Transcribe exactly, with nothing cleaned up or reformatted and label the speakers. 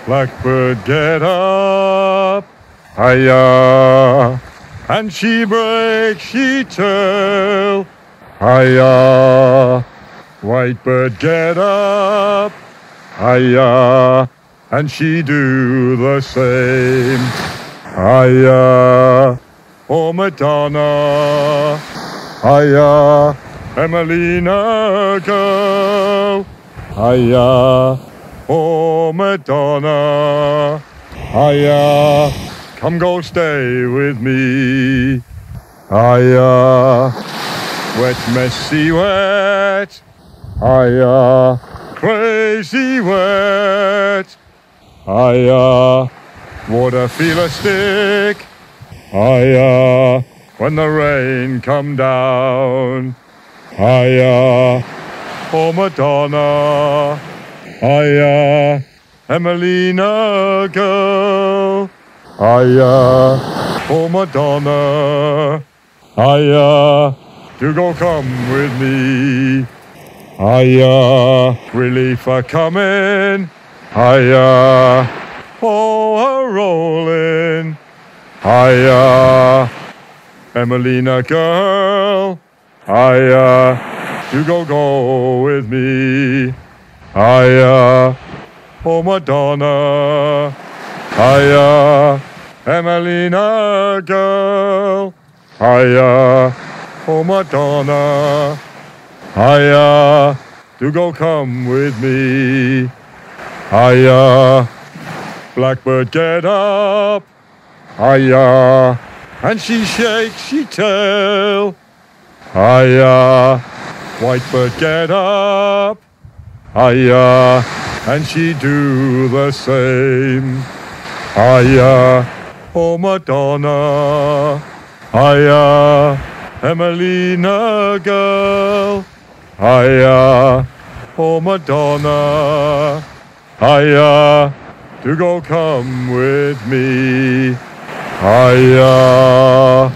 Speaker 1: Blackbird, get up, hiya, and she breaks she tail, hiya. Whitebird, get up, hiya, and she do the same, hiya. Oh, Madonna, hiya, Emelina girl, hiya. Oh, Madonna, hiya, come go stay with me, hiya. Wet, messy, wet, hiya, crazy wet, hiya. Water feel a stick, hiya, when the rain come down, hiya. Oh, Madonna, hiya, Emelina girl, hiya. Oh, Madonna, hiya, you go come with me, hiya. Relief a coming, hiya. Oh, a rolling, hiya. Emelina girl, hiya. You go go with me, hiya. Oh, Madonna, hiya. Emelina girl, hiya. Oh, Madonna, hiya. Do go come with me, hiya. Blackbird, get up, hiya, and she shakes she tail, hiya. Whitebird, get up, hiya, and she do the same, hiya. Oh, Madonna, hiya. Emelina girl, hiya. Oh, Madonna, hiya. Do go come with me, hiya.